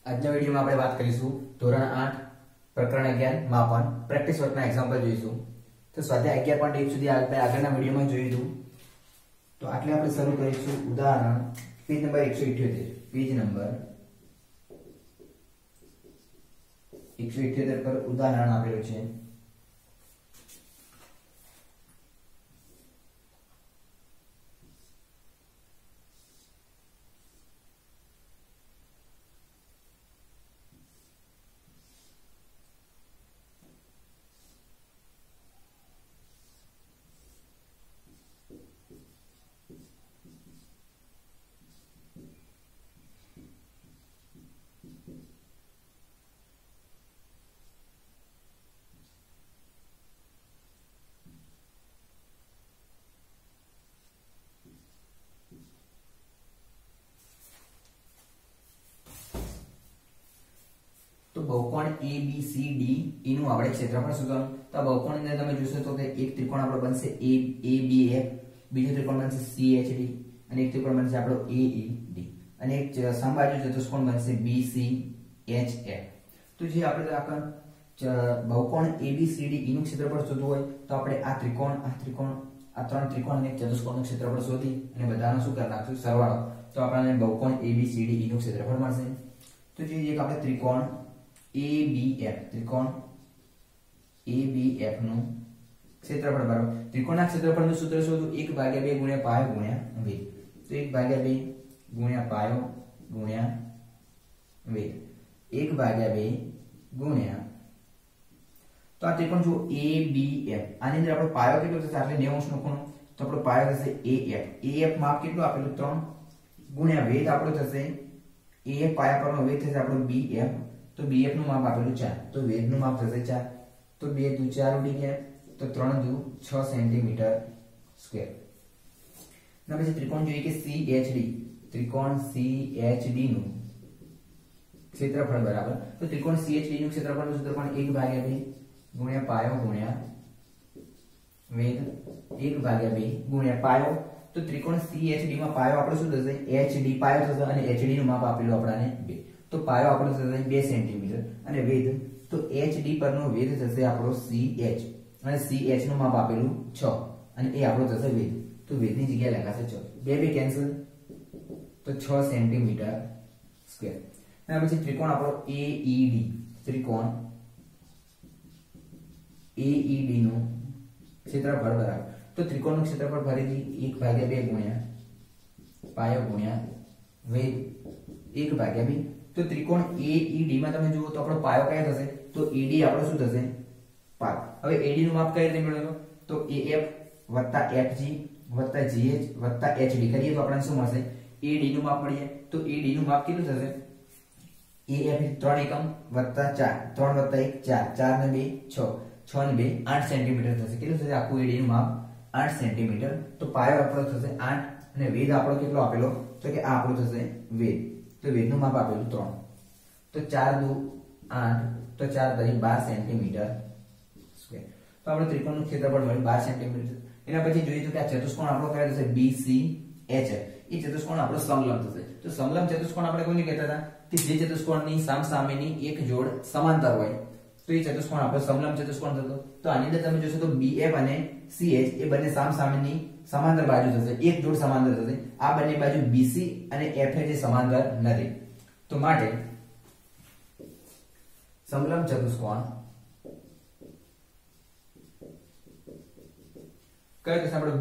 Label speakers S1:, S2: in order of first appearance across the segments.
S1: આજના વિડીયોમાં આપણે વાત કરીશું ધોરણ 8 પ્રકરણ 11 માપન પ્રેક્ટિસ વર્કના એક્ઝામ્પલ જોઈશું. તો સ્વાધ્યાય 11.1 સુધી આપણે આગળના વિડીયોમાં જોયું હતું. તો આટલે આપણે શરૂ કરીશું ઉદાહરણ પેજ નંબર 178. પેજ નંબર 178 પર ઉદાહરણ આપેલું છે. તો બહુકોણ ABCD એનું આપણે ક્ષેત્રફળ શોધવાનું. તો આ બહુકોણની અંદર તમે જોશો તો કે એક ત્રિકોણ આપણો બનશે ABF, બીજો ત્રિકોણ બનશે CHD અને એક ત્રિકોણ બનશે આપણો AED અને એક સમબાજુ ચતુષ્કોણ બનશે BCHF. તો જે આપણે બહુકોણ ABCD એનું ક્ષેત્રફળ શોધવું હોય તો આપણે આ ત્રિકોણ આ ત્રણ ત્રિકોણ અને ચતુષ્કોણનું ક્ષેત્રફળ શોધી અને બધાનો શું કરી નાખશું સરવાળો. તો આપણને બહુકોણ ABCD એનું ક્ષેત્રફળ મળશે. તો જે એક આપણે ત્રિકોણ ABF નું ક્ષેત્રફળ બરાબર ત્રિકોણના ક્ષેત્રફળનું સૂત્ર શોધવું 1/2 ગુણ્યા પાયો ગુણ્યા વેધ. તો 1/2 ગુણ્યા પાયો ગુણ્યા વેધ 1/2 ગુણ્યા તો આ ત્રિકોણ જો ABF આની અંદર આપણો પાયો કેટલો થશે એટલે 90 નો ખૂણો. તો આપણો પાયો થશે AF માપ કેટલું આપેલું 3 ગુણ્યા વેધ આપણો થશે AF પાયા પરનો વેધ થશે આપણો BF. તો BF નું માપ આપેલું 4 તો વેધ નું માપ થશે 4. તો 2 દુ 4 ઉડી ગયા તો 3 દુ 6 સેન્ટીમીટર સ્ક્વેર. ના પછી ત્રિકોણ જોઈએ કે CHD ત્રિકોણ CHD નું ક્ષેત્રફળ બરાબર. તો ત્રિકોણ CHD નું ક્ષેત્રફળનું સૂત્ર પણ 1/2 ગુણ્યા પાયો ગુણ્યા વેધ 1/2 ગુણ્યા પાયો. તો ત્રિકોણ CHD માં પાયો આપણો શું થશે HD પાયો થશે અને HD નું માપ આપેલું આપણાને 2. તો પાયો આપણો થશે 2 સેન્ટીમીટર અને વેધ તો HD પરનો વેધ થશે આપણો CH અને CH નું માપ આપેલું 6 અને એ આપણો થશે વેધ. તો વેધની જગ્યાએ લખાશે 6 2 કેન્સલ તો 6 સેન્ટીમીટર સ્ક્વેર. અને પછી ત્રિકોણ આપણો AED ત્રિકોણ AED નું ક્ષેત્રફળ બરાબર. તો ત્રિકોણનું ક્ષેત્રફળ ફરીથી 1/2 ગુણ્યા પાયો ગુણ્યા વેધ 1/2. તો ત્રિકોણ AED માં તમે જુઓ તો આપણો પાયો કયો થશે તો ED આપણો શું થશે પાયો. હવે AD નું માપ કઈ રીતે મેળવવું તો AF FG GH HD કરીએ તો આપણને શું મળશે AD નું માપ મળે. તો AD નું માપ કેટલું થશે AF 3 એકમ 4 3 1 4 4 ને 2 6 6 ને 2 8 સેન્ટીમીટર થશે. કેટલું થશે આખું AD નું માપ 8 સેન્ટીમીટર. તો પાયો આપણો થશે 8 અને વેધ આપણો કેટલો આપેલો તો કે આ આપણો થશે વેધ. તો વેધનું માપ આપેલું 3 તો 4 દુ 8 તો 4 તરી 12 સેન્ટીમીટર સ્ક્વેર. તો આપણે ત્રિકોણનું ક્ષેત્રફળ મળ્યું 12 સેન્ટીમીટર. એના પછી જોઈએ તો કે આ ચતુષ્કોણ આપણો કયો થશે BCH એ ચતુષ્કોણ આપણો સમલંબ થશે. તો સમલંબ ચતુષ્કોણ આપણે કોને કહેતા હતા કે જે ચતુષ્કોણની સામસામેની એક જોડ સમાંતર હોય તો એ ચતુષ્કોણ આપણો સમલંબ ચતુષ્કોણ થતો. તો આની અંદર તમે જોશો તો BF અને CH એ બંને સામસામેની સમાંતર બાજુ થશે, એક જોડ સમાંતર થશે. આ બંને બાજુ BC અને F જે સમાંતર નથી. તો માટે સમલંબ ચતુષ્કોણ કયો થશે આપણો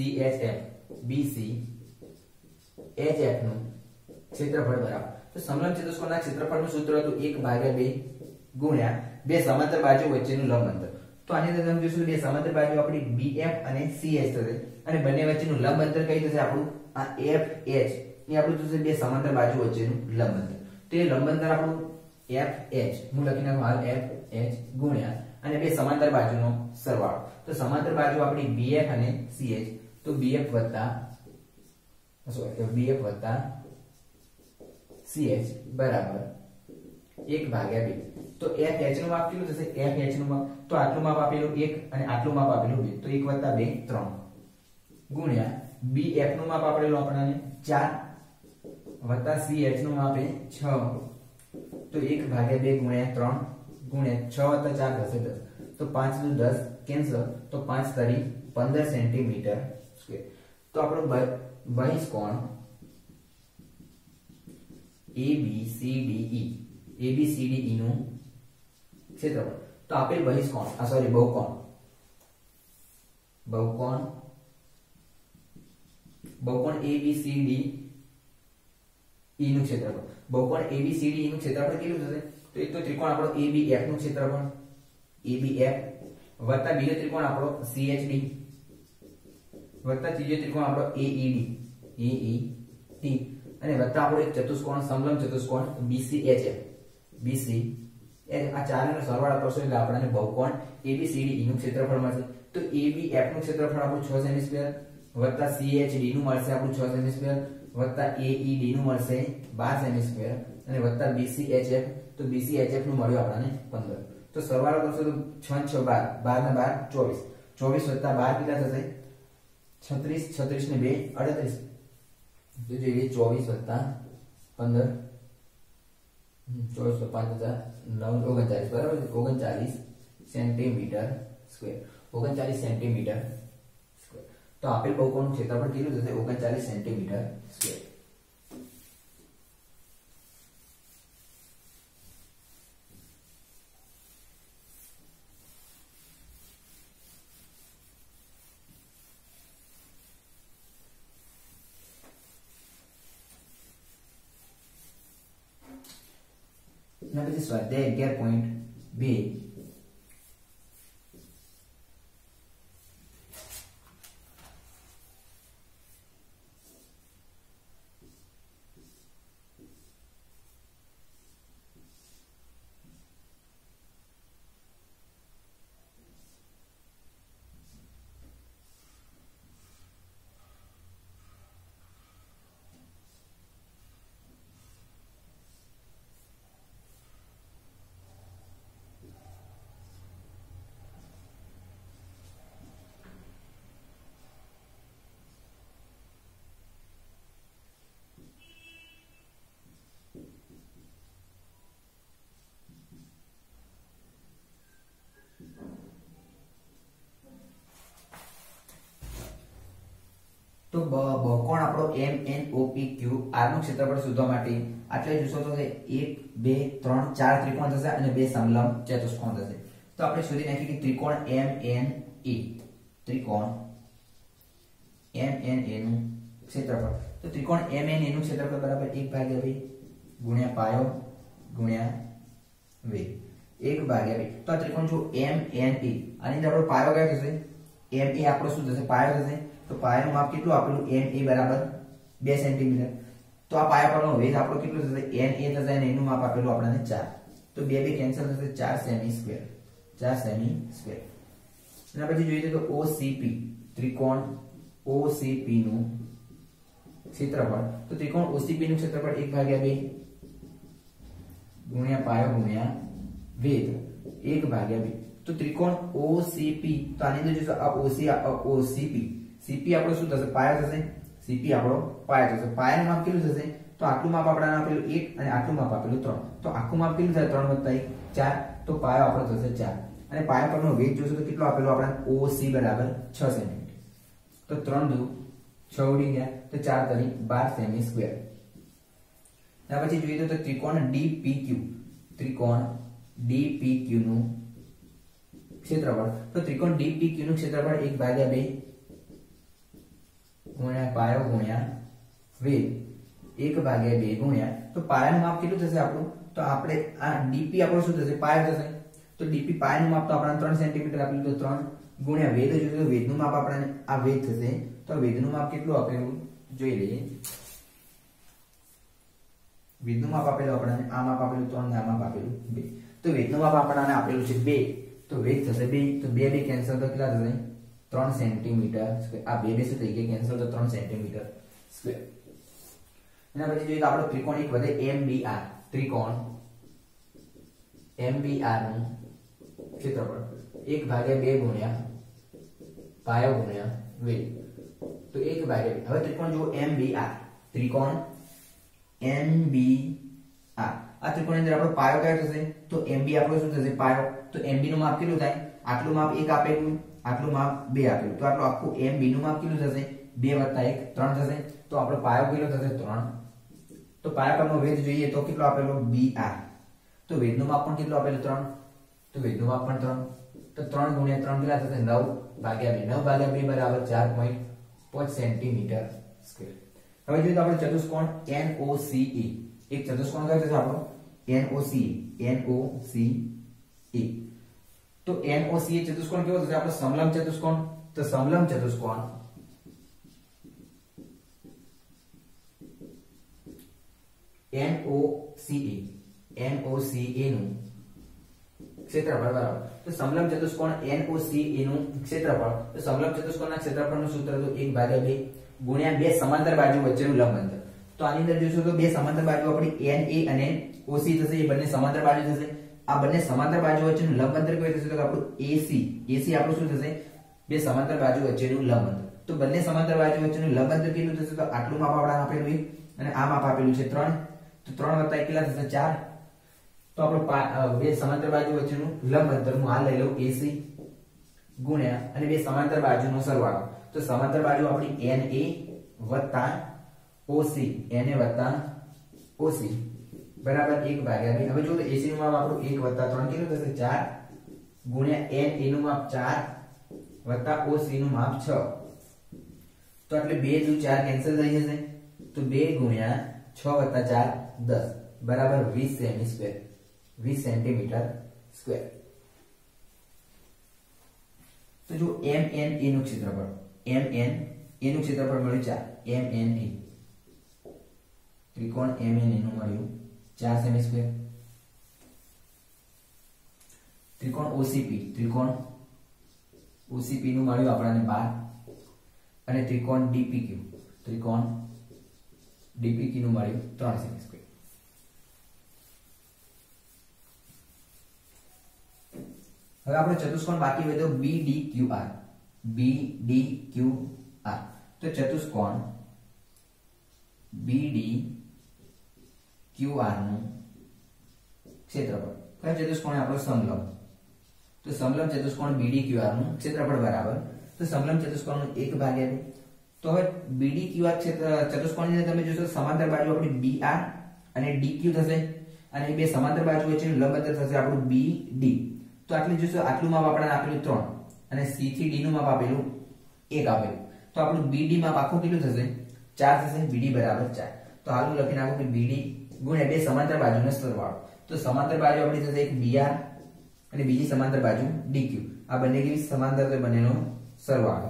S1: BCHF નું ક્ષેત્રફળ બરાબર. તો સમલંબ ચતુષ્કોણના ક્ષેત્રફળનું સૂત્ર હતું 1/2 ગુણ્યા બે સમાંતર બાજુ વચ્ચેનું લંબ અંતર. તો આની અંદર તમે જોશો બે સમાંતર બાજુ આપણી BF અને CH થશે અને બંને વચ્ચેનું લંબ અંતર કઈ થશે આપણું આ FH એ આપણું થશે બે સમાંતર બાજુ વચ્ચેનું લંબ અંતર. તો એ લંબ અંતર આપણું FH હું લખી નાખું હાલ FH ગુણ્યા અને બે સમાંતર બાજુનો સરવાળો. તો સમાંતર બાજુ આપણી BF અને CH તો BF વત્તા CH બરાબર 1/2. તો FH નું માપ કેટલું થશે FH નું માપ તો આટલું માપ આપેલું 1 અને આટલું માપ આપેલું 2 તો 1 + 2 3 ગુણ્યા BF નું માપ આપેલું આપણને 4 વત્તા CH નું માપ 6 तो 1/2 गुण्या 3 गुण्या 6 + 4 થશે 10 तो 5 × 10 કેન્સલ तो 5 × 3 15 સેન્ટીમીટર સ્ક્વેર तो આપણો બહિષ્કોણ ABCDE નું ક્ષેત્રફળ તો આપેલ બહિષ્કોણ બહુકોણ ABCDE નું ક્ષેત્રફળ બહુકોણ ABCDE નું ક્ષેત્રફળ કેટલું થશે તો એક તો ત્રિકોણ આપણો ABF નું ક્ષેત્રફળ ABF વત્તા બીજો ત્રિકોણ આપણો CHD વત્તા ત્રીજો ત્રિકોણ આપણો AED અને વત્તા આપણો એક ચતુષ્કોણ સમલંબ ચતુષ્કોણ BCHF આ ચારેનો સરવાળો કરશો એટલે આપણને બહુકોણ ABCDE નું ક્ષેત્રફળ મળશે તો ABF નું ક્ષેત્રફળ આપણું 6 સેમી સ્ક્વેર વત્તા CHD નું મળશે આપણું 6 સેમી સ્ક્વેર વત્તા AED નું મળશે 12 સેમી સ્ક્વેર અને વત્તા BCHF તો BCHF નું મળ્યું આપણને 15 તો સરવાળો કરશો તો 6 × 6 12 12 24 24 વત્તા 12 કેટલા થશે 36 36 ને 2 38 તો જોઈએ 24 વત્તા 15 24 5 9 39 બરાબર 39 સેન્ટીમીટર સ્ક્વેર 39 સેન્ટીમીટર સ્ક્વેર તો આપેલ બહુકોણનું ક્ષેત્રફળ કેટલું થશે 39 સેન્ટીમીટર સ્ક્વેર પછી સ્વાધ્યાય 11.2 તો બહુકોણ આપણો MNOPQ R નું ક્ષેત્રફળ શોધવા માટે આટલે જોશો તો 1 2 3 4 ત્રિકોણ થશે અને 2 સમલંબ ચતુષ્કોણ થશે તો આપણે શોધી નાખીએ કે ત્રિકોણ MNE નું ક્ષેત્રફળ તો ત્રિકોણ MNE નું ક્ષેત્રફળ બરાબર 1/2 ગુણ્યા પાયો ગુણ્યા વેધ 1/2 તો આ ત્રિકોણ જો MNE આની અંદર આપણો પાયો કયો થશે ME આપણો શું થશે પાયો થશે તો પાયાનું માપ કેટલું આપેલું MA બરાબર 2 સેન્ટીમીટર તો આ પાયા પરનો વેધ આપણો કેટલો થશે NA થશે અને એનું માપ આપેલું આપણને 4 તો 2 2 કેન્સલ થશે 4 સેમી સ્ક્વેર એના પછી જોઈએ તો OCP ત્રિકોણ OCP નું ક્ષેત્રફળ તો ત્રિકોણ OCP નું ક્ષેત્રફળ 1/2 ગુણ્યા પાયો ગુણ્યા વેધ 1/2 તો ત્રિકોણ OCP તો આની અંદર જોશો આ OCP CP આપણો શું થશે પાયો થશે CP આપણો પાયો થશે પાયાનું માપ કેટલું થશે તો આટલું માપ આપણે આપેલું 1 અને આટલું માપ આપેલું 3 તો આખું માપ કેટલું થાય 3 + 1 4 તો પાયો આપણો થશે 4 અને પાયા પરનો વેધ જોશો તો કેટલો આપેલો આપણે OC બરાબર 6 સેમી તો 3 દુ 6 ઉડી ગયા તો 4 તરી 12 સેમી સ્ક્વેર ત્યાર પછી જોઈએ તો ત્રિકોણ DPQ નું ક્ષેત્રફળ તો ત્રિકોણ DPQ નું ક્ષેત્રફળ 1/2 ગુણ્યા પાયો ગુણ્યા વેધ 1/2 ગુણ્યા તો પાયાનું માપ કેટલું થશે આપણું તો આપણે આ DP આપણો શું થશે પાયો થશે તો DP પાયાનું માપ તો આપણને 3 સેન્ટીમીટર આપેલું તો 3 ગુણ્યા વેધ જોઈશું તો વેધનું માપ આપણને આ વેધ થશે તો વેધનું માપ કેટલું આપેલું જોઈ લઈએ વેધનું માપ આપેલું આપણને આ માપ આપેલું 3 ને આ માપ આપેલું 2 તો વેધનું માપ આપણને આપેલું છે 2 તો વેધ થશે 2 તો 2 કેન્સલ તો કેટલા થશે 3 સેન્ટીમીટર સ્ક્વેર આ 2 શું થઈ ગયા કેન્સલ તો 3 સેન્ટીમીટર સ્ક્વેર એના પછી જોઈએ તો આપણો ત્રિકોણ એક વધે MBR ત્રિકોણ MBR નું ક્ષેત્રફળ 1/2 ગુણ્યા પાયો ગુણ્યા વેધ તો 1/2 હવે ત્રિકોણ જુઓ MBR ત્રિકોણ MBR આ આ ત્રિકોણની અંદર આપણો પાયો કયો થશે તો MB આપણો શું થશે પાયો તો MB નું માપ કેટલું થાય આટલું માપ 1 આપેલું આટલું માપ 2 આપેલું તો આટલું આખું MB નું માપ કેટલું થશે 2 + 1 3 થશે તો આપણો પાયો કેટલો થશે 3 તો પાયા પરનો વેધ જોઈએ તો કેટલો આપેલો BR તો વેધનું માપ પણ કેટલું આપેલું 3 તો વેધનું માપ પણ 3 તો 3 × 3 કેટલા થશે 9/2 4.5 સેન્ટીમીટર સ્ક્વેર હવે જોઈએ તો આપણે ચતુષ્કોણ NOCE એક ચતુષ્કોણ કયો છે આપણો NOCE તો NOCE ચતુષ્કોણ કેવો થશે આપણો સમલંબ ચતુષ્કોણ તો સમલંબ ચતુષ્કોણ NOCE નું ક્ષેત્રફળ બરાબર તો સમલંબ ચતુષ્કોણ NOCE નું ક્ષેત્રફળ તો સમલંબ ચતુષ્કોણના ક્ષેત્રફળનું સૂત્ર તો 1/2 ગુણ્યા બે સમાંતર બાજુ વચ્ચેનું લંબ અંતર તો આની અંદર જોશો તો બે સમાંતર બાજુ આપણી NA અને OC થશે એ બંને સમાંતર બાજુ થશે આ બંને સમાંતર બાજુ વચ્ચેનું લંબ અંતર કયું થશે તો આપણું AC આપણું શું થશે બે સમાંતર બાજુ વચ્ચેનું લંબ અંતર તો બંને સમાંતર બાજુ વચ્ચેનું લંબ અંતર કેટલું થશે તો આટલું માપ આપણે આપેલું છે અને આ માપ આપેલું છે 3 તો 3 + 1 કેટલા થશે 4 તો આપણો બે સમાંતર બાજુ વચ્ચેનું લંબ અંતર હું આ લઈ લઉં AC ગુણ્યા અને બે સમાંતર બાજુનો સરવાળો તો સમાંતર બાજુ આપણી NA વત્તા OC NA વત્તા OC બરાબર 1/2 હવે જો તો AC નું માપ આપણું 1 + 3 કેટલું થશે 4 ગુણ્યા NA નું માપ 4 વત્તા OC નું માપ 6 તો એટલે 2 × 4 કેન્સલ થઈ જશે તો 2 ગુણ્યા 6 + 4 10 બરાબર 20 સેમી સ્ક્વેર 20 સેન્ટીમીટર સ્ક્વેર તો જો MNA નું ક્ષેત્રફળ MNA નું ક્ષેત્રફળ મળ્યું 4 MNA ત્રિકોણ MNA નું મળ્યું 4 સેમી સ્ક્વેર ત્રિકોણ OCP નું મળ્યું આપણને 12 અને ત્રિકોણ DPQ નું મળ્યું 3 સેમી સ્ક્વેર હવે આપણે ચતુષ્કોણ બાકી વધ્યો BDQR તો ચતુષ્કોણ BDQR નું ક્ષેત્રફળ કયો ચતુષ્કોણ આપણો સમલંબ તો સમલંબ ચતુષ્કોણ BDQR નું ક્ષેત્રફળ બરાબર તો સમલંબ ચતુષ્કોણનું 1/2 તો હવે BDQR ચતુષ્કોણની અંદર તમે જોશો સમાંતર બાજુ આપણી BR અને DQ થશે અને બે સમાંતર બાજુ વચ્ચેનું લંબ અંતર થશે આપણું BD તો આટલે જોશો આટલું માપ આપણને આપેલું 3 અને C થી D નું માપ આપેલું 1 આપેલું તો આપણું BD માપ આખું કેટલું થશે 4 થશે BD બરાબર 4 તો હાલું લખી નાખો કે BD ગુણ્યા બે સમાંતર બાજુનો સરવાળો તો સમાંતર બાજુ આપણી થશે એક BR અને બીજી સમાંતર બાજુ DQ આ બંને કેવી સમાંતર તો બંનેનો સરવાળો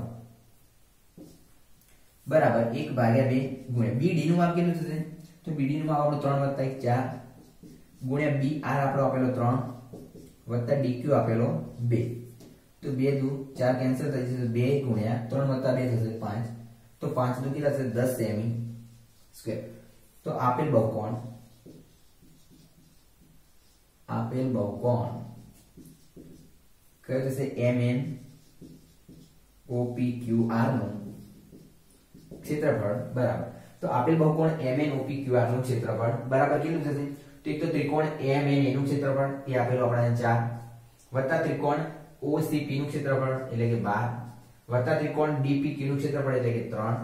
S1: બરાબર 1/2 ગુણ્યા BD નું માપ કેટલું થશે તો BD નું માપ આપણું 3 + 1 4 ગુણ્યા BR આપણો આપેલો 3 વત્તા DQ આપેલો 2 તો 2 × 2 = 4 કેન્સલ થઈ જશે 2 ગુણ્યા 3 + 2 થશે 5 તો 5 × 2 કેટલા થશે 10 સેમી સ્ક્વેર તો આપેલ બહુકોણ કયો થશે MNOPQR નું ક્ષેત્રફળ બરાબર તો આપેલ બહુકોણ MNOPQR નું ક્ષેત્રફળ બરાબર કેટલું થશે તો એક તો ત્રિકોણ MNA નું ક્ષેત્રફળ એ આપેલું આપણને 4 વત્તા ત્રિકોણ OCP નું ક્ષેત્રફળ એટલે કે 12 વત્તા ત્રિકોણ DPQ નું ક્ષેત્રફળ એટલે કે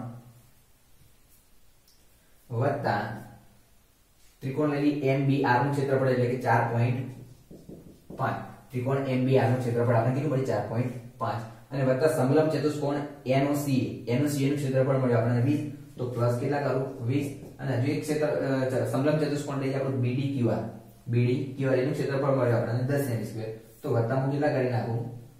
S1: 3 વત્તા ત્રિકોણ MBR નું ક્ષેત્રફળ એટલે કે 4.5 ત્રિકોણ MBR નું ક્ષેત્રફળ આપણે કેટલું મળ્યું 4.5 અને વત્તા સમલંબ ચતુષ્કોણ NOCA નું ક્ષેત્રફળ મળ્યું આપણને 20 તો પ્લસ કેટલા કરું 20 અને હજુ એક ક્ષેત્ર સમલંબ ચતુષ્કોણ લઈએ આપણું BDQR એનું ક્ષેત્રફળ મળ્યું આપણને 10 સેમી સ્ક્વેર તો વત્તા હું કેટલા કરી નાખું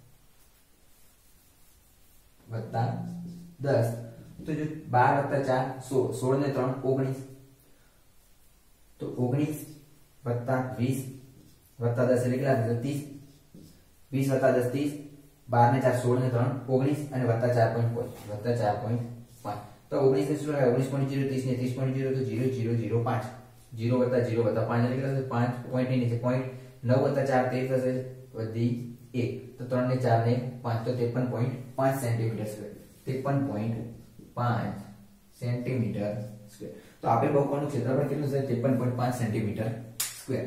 S1: વત્તા 10 તો જો 12 + 4 16 ને 3 19 તો 19 વત્તા 20 વત્તા 10 એટલે કેટલા થશે 30 20 વત્તા 10 30 12 ને 4 16 ને 3 19 અને વત્તા 4.5 તો 19 ને શું થાય 19.0 30 ને 30.0 તો 0.005 0 વત્તા 0 વત્તા 5 એટલે કેટલા થશે 5 પોઈન્ટ ની નીચે પોઈન્ટ 9 વત્તા 4 13 થશે વધી 1 તો 3 ને 4 ને 5 તો 53.5 સેન્ટીમીટર સ્ક્વેર 53.5 સેન્ટીમીટર સ્ક્વેર તો આપેલ બહુકોણનું ક્ષેત્રફળ કેટલું છે 53.5 સેન્ટીમીટર સ્ક્વેર.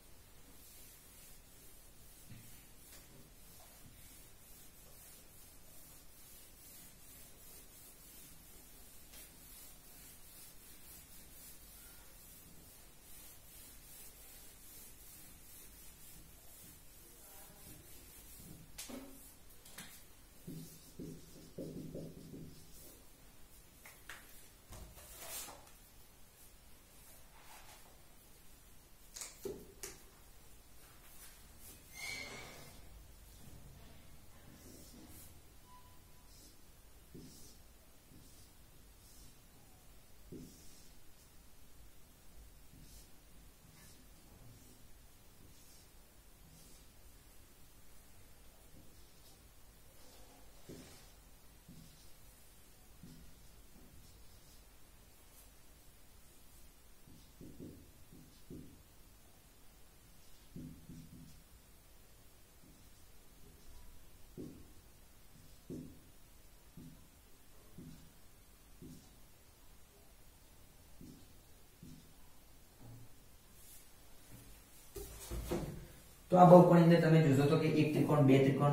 S1: તો આ બહુકોણની અંદર તમે જોશો તો કે એક ત્રિકોણ, બે ત્રિકોણ,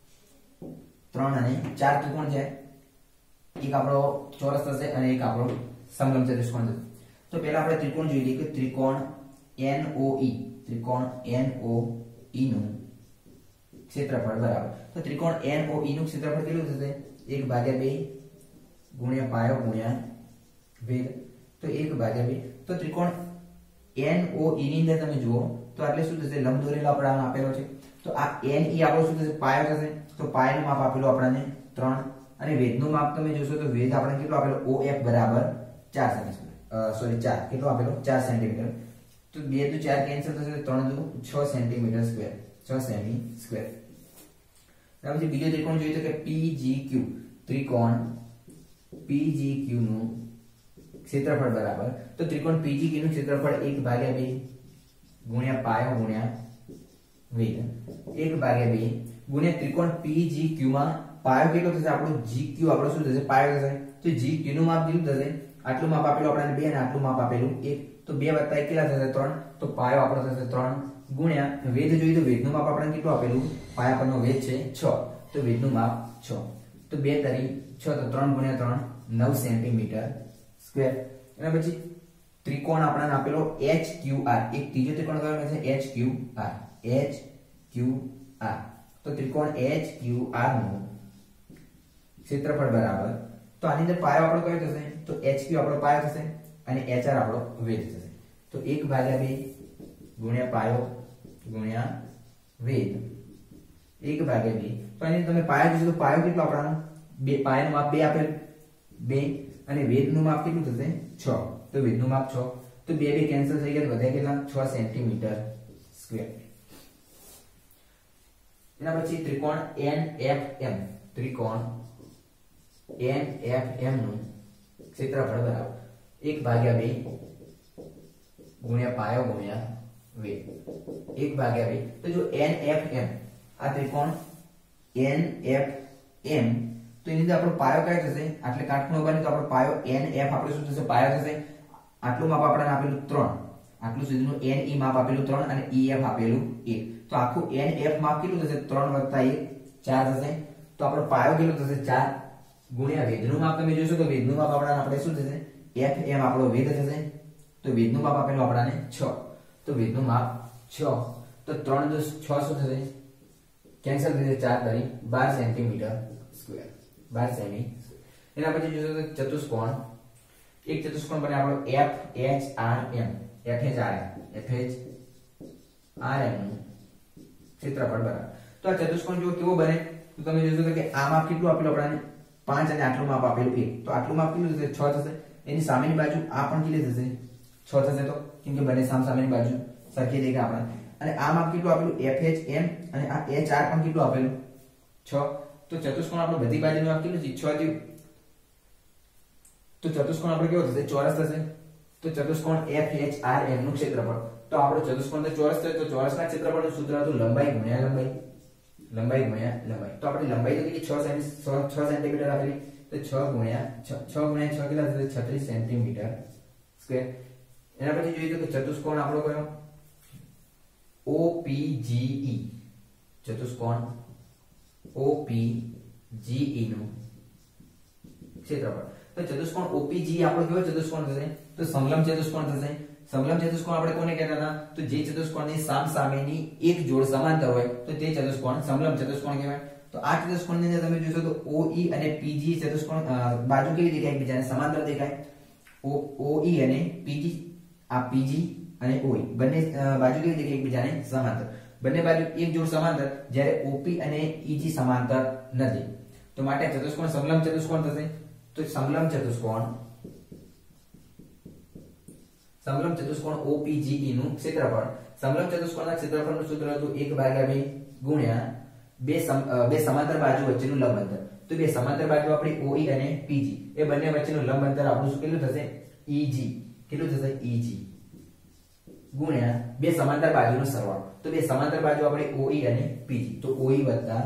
S1: ત્રણ અને ચાર ત્રિકોણ છે. એક આપણો ચોરસ થશે અને એક આપણો સમલંબ ચતુષ્કોણ થશે. તો પહેલા આપણે ત્રિકોણ જોઈ લઈએ કે ત્રિકોણ NOE, ત્રિકોણ NOE નું ક્ષેત્રફળ બરાબર. તો ત્રિકોણ NOE નું ક્ષેત્રફળ કેટલું થશે? 1/2 ગુણ્યા પાયો ગુણ્યા વેધ. તો 1/2. તો ત્રિકોણ NOE ની અંદર તમે જુઓ તો એટલે શું થશે? લંબ દોરેલો આપણને આપેલો છે. તો આ NE આપણો શું થશે? પાયો થશે. તો પાયાનું માપ આપેલું આપણને 3 અને વેધનું માપ તમે જોશો તો વેધ આપણે કેટલો આપેલો? OF બરાબર 4 સેમી. સોરી 4 કેટલો આપેલો? 4 સેન્ટીમીટર. તો 2 તો 4 કેન્સલ થશે. 3 તો 6 સેન્ટીમીટર સ્ક્વેર, 6 સેમી સ્ક્વેર. પછી બીજો ત્રિકોણ જોઈએ તો કે PGQ, ત્રિકોણ PGQ નું ક્ષેત્રફળ બરાબર. તો ત્રિકોણ PGQ નું ક્ષેત્રફળ 1/2 ગુણ્યા પાયો ગુણ્યા વેધ. 1/2 ગુણ્યા ત્રિકોણ PGQ માં પાયો કેટલો થશે? આપણો GQ આપણો શું થશે? પાયો થશે. તો GQ નું માપ કેટલું થશે? આટલું માપ આપેલું આપણને 2 અને આટલું માપ આપેલું 1. તો 2 + 1 કેટલા થશે? 3. તો પાયો આપણો થશે 3 ગુણ્યા વેધ જોઈએ તો વેધનું માપ આપણને કેટલું આપેલું? પાયા પરનો વેધ છે 6. તો વેધનું માપ 6. તો 2 તરી 6. તો 3 ગુણ્યા 3 9 સેન્ટીમીટર સ્ક્વેર. એના પછી ત્રિકોણ આપણને આપેલો HQR, એક ત્રીજો ત્રિકોણ કયો છે? HQR, HQR. તો ત્રિકોણ HQR નું ક્ષેત્રફળ બરાબર. તો આની અંદર પાયો આપણો કયો થશે? તો HQ આપણો પાયો થશે અને HR આપણો વેધ થશે. તો 1/2 ગુણ્યા પાયો ગુણ્યા વેધ, 1/2. તો આની તમે પાયો જોશો તો પાયો કેટલો આપણો? 2. પાયાનું માપ 2 આપેલ 2 અને વેધનું માપ કેટલું થશે? 6. તો વેધનું માપ 6. તો 2 કેન્સલ થઈ ગયા. વધ્યા કેટલા? 6 સેન્ટીમીટર સ્ક્વેર. એના પછી ત્રિકોણ NFM, ત્રિકોણ NFM નું ક્ષેત્રફળ બરાબર 1/2 ગુણ્યા પાયો ગુણ્યા વેધ, 1/2. તો જો NFM આ ત્રિકોણ NFM, તો એની અંદર આપણો પાયો કયો થશે? આટલે કાટખૂણો બને તો આપણો પાયો NF આપણો શું થશે? પાયો થશે. આટલું માપ આપણને આપેલું 3, આટલું સુધીનું NE માપ આપેલું 3 અને EF આપેલું 1. તો આખું NF માપ કેટલું થશે? 3 + 1 4 થશે. તો આપણો પાયો કેટલો થશે? 4 ગુણ્યા વેધનું માપ તમે જોશો તો વેધનું માપ આપણે શું થશે? FM આપણો વેધ થશે. તો વેધનું માપ આપેલું આપણને 6. તો વેધનું માપ 6. તો 3 + 6 શું થશે? કેન્સલ થશે. 4 તરી 12 સેન્ટીમીટર સ્ક્વેર, 12 સેમી. એના પછી જોશો તો ચતુષ્કોણ, એક ચતુષ્કોણ બને આપણો FHRM, FHRM નું ક્ષેત્રફળ બરાબર. તો આ ચતુષ્કોણ જો કેવો બને તો તમે જોશો કે આ માપ કેટલું આપેલું આપણને? 5 અને આટલું માપ આપેલું 1. તો આટલું માપ કેટલું થશે? 6 થશે. એની સામેની બાજુ આ પણ કેટલી થશે? 6 થશે. તો કેમ કે બંને સામેની બાજુ સરખી દેખાય આપણને. અને આ માપ કેટલું આપેલું? FHM અને આ HR પણ કેટલું આપેલું? 6. તો ચતુષ્કોણ આપણો બધી બાજુનું માપ કેટલું છે? 6 થયું. તો ચતુષ્કોણ આપણો કેવો થશે? ચોરસ થશે. તો ચતુષ્કોણ FHRM નું ક્ષેત્રફળ. તો આપણો ચતુષ્કોણ તો ચોરસ થયો. તો ચોરસના ક્ષેત્રફળનું સૂત્ર હતું લંબાઈ ગુણ્યા લંબાઈ, લંબાઈ ગુણ્યા લંબાઈ. તો આપણે લંબાઈ તો કેટલી? 6 સેન્ટીમીટર આપેલી. તો 6 ગુણ્યા 6 કેટલા થશે? 36 સેન્ટીમીટર સ્ક્વેર. એના પછી જોઈએ તો ચતુષ્કોણ આપણો કયો? OPGE ચતુષ્કોણ OPGE નું ક્ષેત્રફળ. તો ચતુષ્કોણ OPGE આપણો કેવો ચતુષ્કોણ થશે? તો સમલંબ ચતુષ્કોણ થશે. સમલંબ ચતુષ્કોણ આપણે કોને કહેતા હતા? તો જે ચતુષ્કોણની સામસામેની એક જોડ સમાંતર હોય તો તે ચતુષ્કોણ સમલંબ ચતુષ્કોણ કહેવાય. તો આ ચતુષ્કોણની અંદર તમે જોશો તો OE અને PG ચતુષ્કોણ બાજુ કેવી દેખાય? એકબીજાને સમાંતર દેખાય. OE અને PG, આ PG અને OE બંને બાજુ કેવી દેખાય? એકબીજાને સમાંતર. બંને બાજુ એક જોડ સમાંતર, જ્યારે OP અને EG સમાંતર નથી. તો માટે ચતુષ્કોણ સમલંબ ચતુષ્કોણ થશે. તો સમલંબ ચતુષ્કોણ OPGE નું ક્ષેત્રફળ. સમલંબ ચતુષ્કોણના ક્ષેત્રફળનું સૂત્ર હતું 1/2 ગુણ્યા બે સમાંતર બાજુ વચ્ચેનું લંબ અંતર. તો બે સમાંતર બાજુ આપણી OE અને PG, એ બંને વચ્ચેનું લંબ અંતર આપણું શું કેટલું થશે? EG. કેટલું થશે? EG ગુણ્યા બે સમાંતર બાજુનો સરવાળો. તો બે સમાંતર બાજુ આપણે OE અને PG, તો OE વત્તા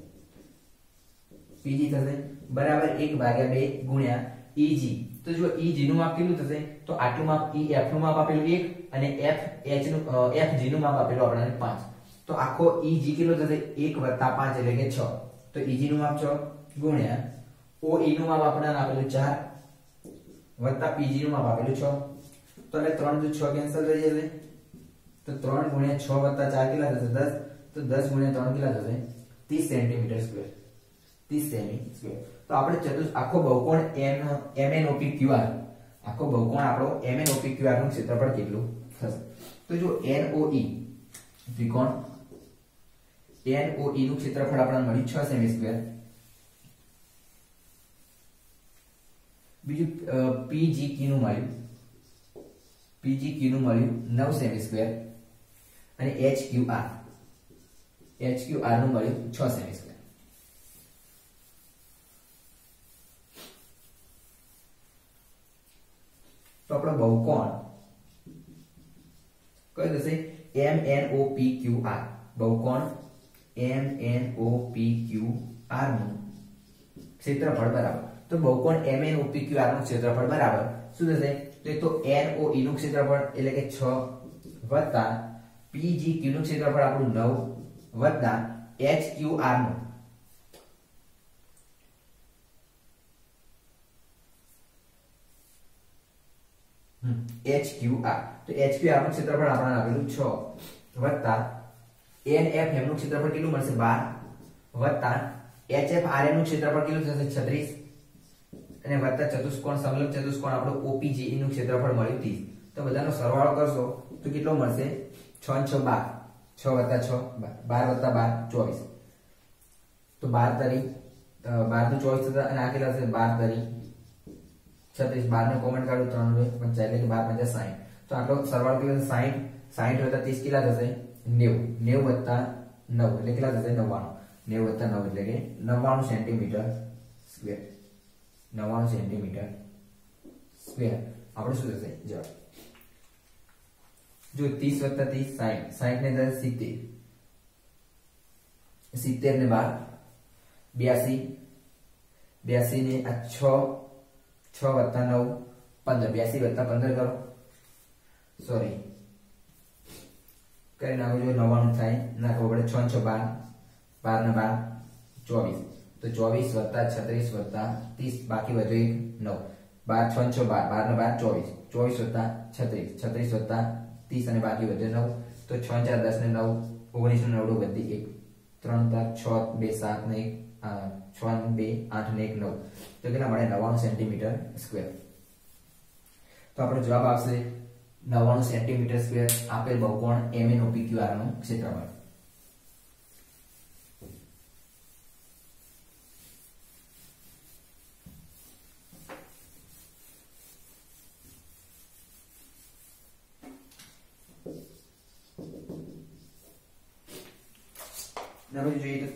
S1: PG થશે બરાબર 1/2 ગુણ્યા EG. તો જો EG નું માપ કેટલું થશે? તો આટલું માપ EF નું માપ આપેલું 1 અને FH નું FG નું માપ આપેલું આપણને 5. તો આખો EG કેટલો થશે? 1 + 5 એટલે કે 6. તો EG નું માપ 6 ગુણ્યા OE નું માપ આપણને આપેલું 4 વત્તા PG નું માપ આપેલું 6. તો એટલે 3 × 6 કેન્સલ થઈ જશે. તો 3 × 6 + 4 કેટલા થશે? 10. તો 10 × 3 કેટલા થશે? 30 સેન્ટીમીટર સ્ક્વેર. 30 semi square. તો આપણે આખો બહુકોણ MNOPQR, આખો બહુકોણ આપણો MNOPQR નું ક્ષેત્રફળ કેટલું થશે? તો જો NOE ત્રિકોણ NOE નું ક્ષેત્રફળ આપણને મળ્યું 6 સેમી સ્ક્વેર. બીજું PGQ નું મળ્યું 9 સેમી સ્ક્વેર અને HQR નું મળ્યું 6 સેમી સ્ક્વેર. તો આપણો બહુકોણ કયો થશે? MNOPQR. બહુકોણ MNOPQR નું ક્ષેત્રફળ બરાબર. તો બહુકોણ MNOPQR નું ક્ષેત્રફળ બરાબર શું થશે? તો NOE નું ક્ષેત્રફળ એટલે કે 6 વત્તા PGQ નું ક્ષેત્રફળ આપણું 9 વત્તા HQR નું HQR. તો HQR નું ક્ષેત્રફળ આપણને આપેલું 6 વત્તા NFM નું ક્ષેત્રફળ કેટલું મળશે? 12 વત્તા HFRM નું ક્ષેત્રફળ કેટલું થશે? 36 અને વત્તા ચતુષ્કોણ સમલંબ ચતુષ્કોણ આપણો OPGE નું ક્ષેત્રફળ મળ્યું 30. તો બધાનો સરવાળો કરશો તો કેટલો મળશે? 6 × 6 = 12. 6 વત્તા 6 = 12 12. તો 12 તરી 12 નું 24 થતા અને આ કેટલા થશે? 12 તરી 36. 12 ને કોમન કાઢો 3 નું 50 એટલે કે 12 × 50 60. તો આટલો સરવાળો કેટલો થશે? 60 60 વત્તા 30 કેટલા થશે? 90. 90 વત્તા 9 એટલે કેટલા થશે? 99. 90 વત્તા 9 એટલે કે 99 સેન્ટીમીટર સ્ક્વેર. 99 સેન્ટીમીટર સ્ક્વેર આપણે શું થશે? જવાબ જો 30 વત્તા 30 60 ને 10 70 70 ને 12 82 82 ને આ 6 વત્તા 9 15 82 વત્તા 15 કરો. સોરી કરી નાખો. જો 99 થાય ના ખબર પડે. 6 × 6 12 12 ને 12 24. તો 24 વત્તા 36 વત્તા 30 બાકી વધુ 1 9 12 6 × 6 12 12 ને 12 24 વત્તા 36 36 વત્તા 30 અને બાકી વધે 9. તો 6 × 4 10 ને 9 19 ને 9 વધી 1 3 4 6 2 7 ને 1 6 ને 2 8 ને 1 9. તો કેટલા મળે? 99 સેન્ટીમીટર સ્ક્વેર. તો આપણો જવાબ આવશે 99 સેન્ટીમીટર સ્ક્વેર આપેલ બહુકોણ MNOPQR નું ક્ષેત્રફળ. હવે જોઈએ તો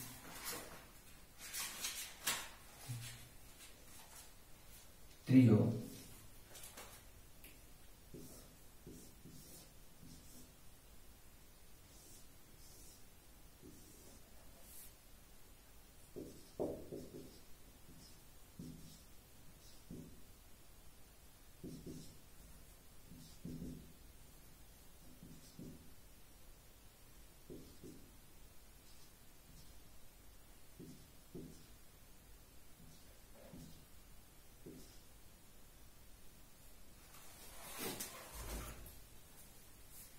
S1: ત્રીજો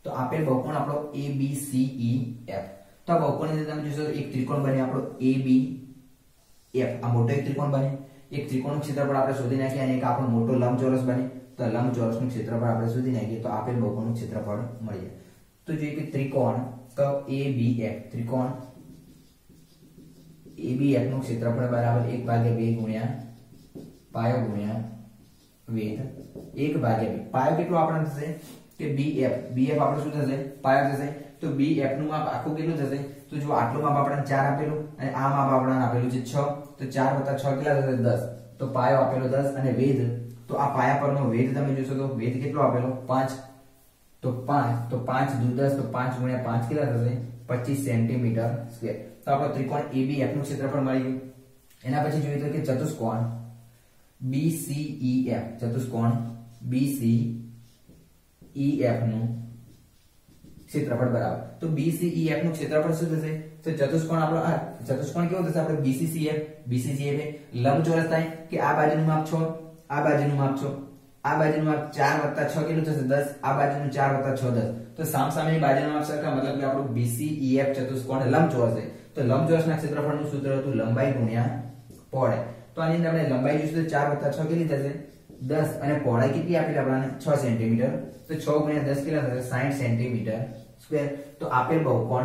S1: તો આપેલ બહુકોણ આપણો ABCEF. તો આ બહુકોણની અંદર તમે જોશો એક ત્રિકોણ બને આપણો ABF. આ મોટો એક ત્રિકોણ બને. એક ત્રિકોણનું ક્ષેત્રફળ આપણે શોધી નાખીએ અને એક આપણો મોટો લંબચોરસ બને. તો લંબચોરસનું ક્ષેત્રફળ આપણે શોધી નાખીએ તો આપેલ બહુકોણનું ક્ષેત્રફળ મળી જાય. તો જોઈએ કે ત્રિકોણ તો ABF, ત્રિકોણ ABF નું ક્ષેત્રફળ બરાબર 1/2 ગુણ્યા પાયો ગુણ્યા વેધ 1/2. પાયો કેટલો આપણને થશે કે BF. BF આપણે શું થશે? પાયો થશે. તો BF નું માપ આખું કેટલું થશે? તો જો આટલું માપ આપણને 4 આપેલું અને આ માપ આપણને આપેલું છે 6. તો 4 + 6 કેટલા થશે? 10. તો પાયો આપેલો 10 અને વેધ તો આ પાયા પરનો વેધ તમે જોશો તો વેધ કેટલો આપેલો? 5. તો 5 × 10 તો 5 × 5 કેટલા થશે? 25 સેન્ટીમીટર સ્ક્વેર. તો આપણો ત્રિકોણ ABF નું ક્ષેત્રફળ મળી ગયું. એના પછી જોઈએ તો કે ચતુષ્કોણ BCEF, ચતુષ્કોણ BCEF નું ક્ષેત્રફળ બરાબર. તો BCEF નું ક્ષેત્રફળ શું થશે? તો ચતુષ્કોણ આપણો આ ચતુષ્કોણ કેવો થશે? આપણે BCCF એ લંબચોરસ થાય કે આ બાજુનું માપ 6, આ બાજુનું માપ 6, આ બાજુનું માપ 4 + 6 કેટલું થશે? 10. આ બાજુનું 4 + 6 10. તો સામસામેની બાજુનું માપ સરખા, મતલબ કે આપણું BCEF ચતુષ્કોણ લંબચોરસ છે. તો લંબચોરસના ક્ષેત્રફળનું સૂત્ર હતું લંબાઈ ગુણ્યા પહોળાઈ. તો આની અંદર આપણે લંબાઈ જોઈશું તો 4 + 6 કેટલી થશે? 10. અને પહોળાઈ કેટલી આપેલી આપણને? 6 સેન્ટીમીટર. તો 6 × 10 કેટલા થશે? 60 સેન્ટીમીટર સ્ક્વેર. તો આપેલ બહુકોણ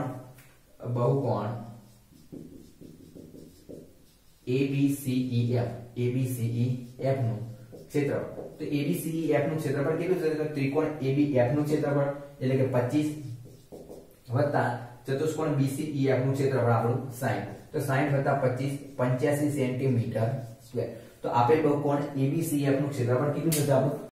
S1: ABCEF નું ક્ષેત્રફળ. તો ABCEF નું ક્ષેત્રફળ કેટલું થશે? તો ત્રિકોણ ABF નું ક્ષેત્રફળ એટલે કે 25 વત્તા ચતુષ્કોણ BCEF નું ક્ષેત્રફળ આપણું 60. તો 60 + 25 85 સેન્ટીમીટર સ્ક્વેર. તો આપેલ બહુકોણ ABCEF નું ક્ષેત્રફળ કેટલું થશે આપણું?